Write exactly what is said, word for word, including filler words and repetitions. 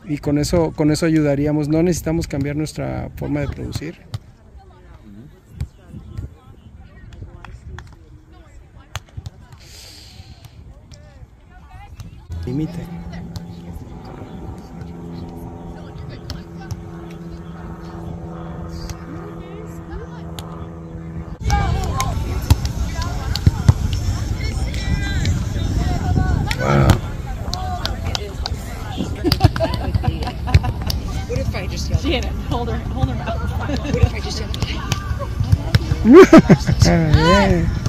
y con eso, con eso ayudaríamos. No necesitamos cambiar nuestra forma de producir. Límite. Wow. What if I just yelled? Janet, hold her, hold her mouth. What if I just yelled? Yeah.